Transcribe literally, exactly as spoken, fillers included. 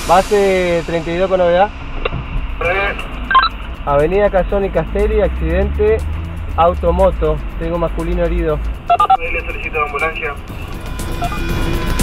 Base treinta y dos con novedad. Avenida Cazón y Castelli, accidente automoto. Tengo masculino herido. Le solicito ambulancia.